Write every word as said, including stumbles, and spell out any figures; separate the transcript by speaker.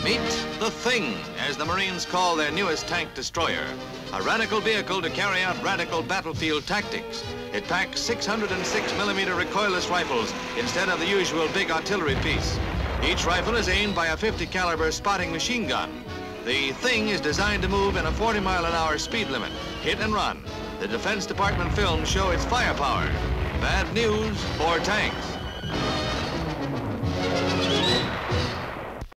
Speaker 1: Meet the Thing, as the Marines call their newest tank destroyer. A radical vehicle to carry out radical battlefield tactics. It packs six hundred six millimeter recoilless rifles instead of the usual big artillery piece. Each rifle is aimed by a fifty caliber spotting machine gun. The Thing is designed to move in a forty mile an hour speed limit, hit and run. The Defense Department films show its firepower. Bad news for tanks.